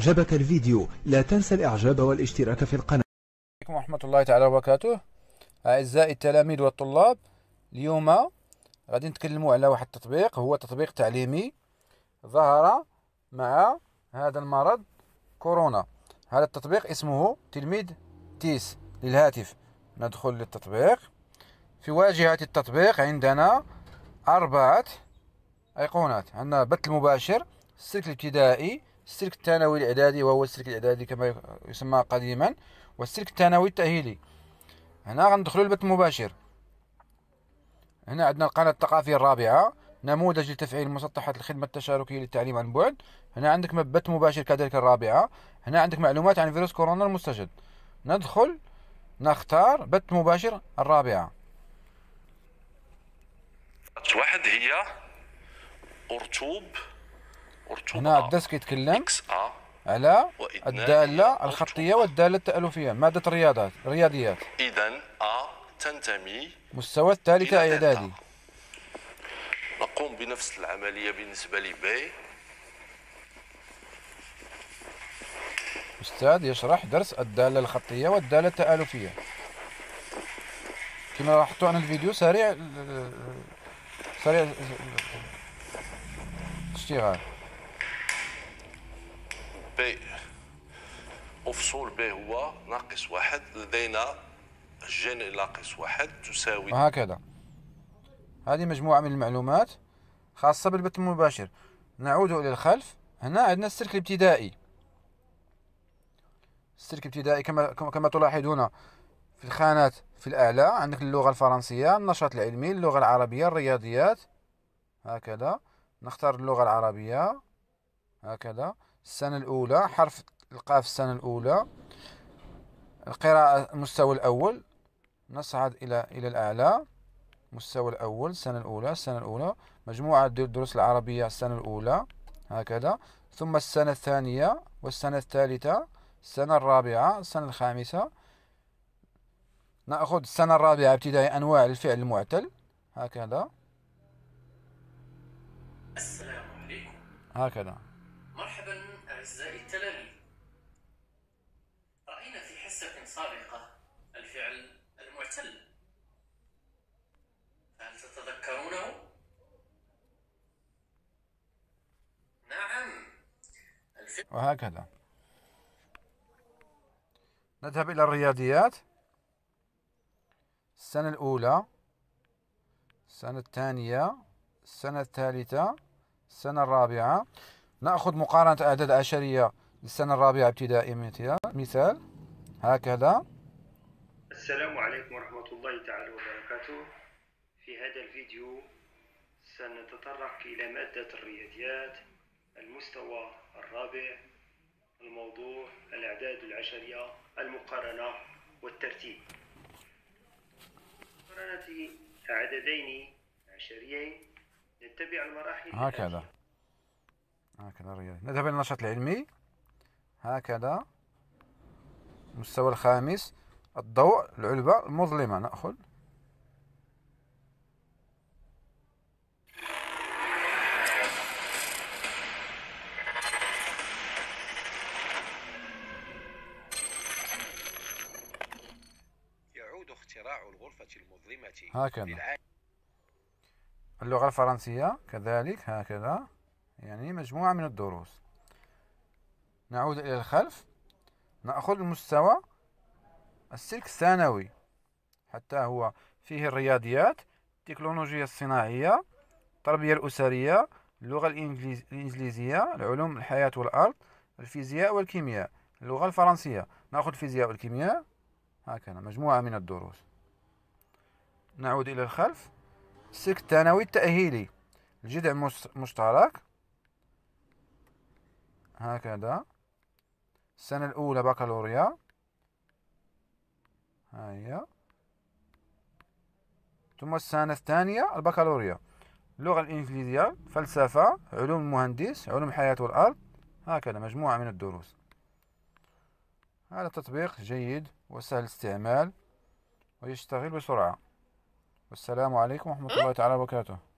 أعجبك الفيديو لا تنسى الإعجاب والاشتراك في القناة. عليكم ورحمة الله تعالى وبركاته. أعزائي التلاميذ والطلاب، اليوم غادي نتكلموا على واحد التطبيق، هو تطبيق تعليمي ظهر مع هذا المرض كورونا. هذا التطبيق اسمه تلميذ تيس للهاتف. ندخل للتطبيق. في واجهة التطبيق عندنا 4 أيقونات. عندنا البث المباشر، السلك الابتدائي، السلك الثانوي الإعدادي وهو السلك الإعدادي كما يسمى قديما، والسلك الثانوي التأهيلي. هنا غندخلوا البث المباشر. هنا عندنا القناة الثقافية الرابعة، نموذج لتفعيل مسطحات الخدمة التشاركية للتعليم عن بعد. هنا عندك بث مباشر كذلك الرابعة. هنا عندك معلومات عن فيروس كورونا المستجد. ندخل نختار بث مباشر الرابعة. واحد هي أرطوب هنا الديسك يتكلم على الدالة الخطية والدالة التألفية، مادة الرياضيات. إذن تنتمي مستوى الثالثة إعدادي. نقوم بنفس العملية بالنسبة لب. أستاذ يشرح درس الدالة الخطية والدالة التآلفية. كما لاحظتوا عن الفيديو سريع اشتغال. ب مفصول ب هو -1، لدينا جن -1 تساوي. وهكذا. هذه مجموعة من المعلومات خاصة بالبث المباشر. نعود إلى الخلف. هنا عندنا السلك الابتدائي. السلك الابتدائي كما تلاحظون في الخانات في الأعلى عندك اللغة الفرنسية، النشاط العلمي، اللغة العربية، الرياضيات. هكذا نختار اللغة العربية. هكذا السنة الأولى، حرف القاف السنة الأولى، القراءة المستوى الأول. نصعد إلى الأعلى، المستوى الأول السنة الأولى، مجموعة الدروس العربية السنة الأولى. هكذا ثم السنة الثانية والسنة الثالثة، السنة الرابعة، السنة الخامسة. نأخذ السنة الرابعة ابتدائي، أنواع الفعل المعتل. هكذا. السلام عليكم. هكذا. مرحبا أعزائي التلاميذ. رأينا في حصة سابقة الفعل المعتل، هل تتذكرونه؟ نعم. وهكذا. نذهب إلى الرياضيات. السنة الأولى، السنة الثانية، السنة الثالثة، السنة الرابعة. نأخذ مقارنة أعداد عشرية للسنة الرابعة ابتدائي مثال. هكذا. السلام عليكم ورحمة الله تعالى وبركاته. في هذا الفيديو سنتطرق إلى مادة الرياضيات، المستوى الرابع، الموضوع الأعداد العشرية، المقارنة والترتيب. مقارنة عددين عشريين نتبع المراحل هكذا. الرياضي. نذهب إلى النشاط العلمي. هكذا المستوى الخامس، الضوء، العلبة المظلمة. نأخذ يعود اختراع الغرفة المظلمة. هكذا. اللغة الفرنسية كذلك. هكذا، يعني مجموعة من الدروس. نعود إلى الخلف. نأخذ المستوى السلك الثانوي، حتى هو فيه الرياضيات، التكنولوجيا الصناعية، التربية الأسرية، اللغة الإنجليزية، العلوم الحياة والأرض، الفيزياء والكيمياء، اللغة الفرنسية. نأخذ الفيزياء والكيمياء. هكذا مجموعة من الدروس. نعود إلى الخلف. السلك الثانوي التأهيلي، الجذع مشترك. هكذا السنة الأولى بكالوريا. هيا. ثم السنة الثانية البكالوريا، اللغة الإنجليزية، فلسفة، علوم المهندس، علوم الحياة والأرض. هكذا مجموعة من الدروس. هذا تطبيق جيد وسهل الاستعمال ويشتغل بسرعة. والسلام عليكم ورحمة الله تعالى وبركاته.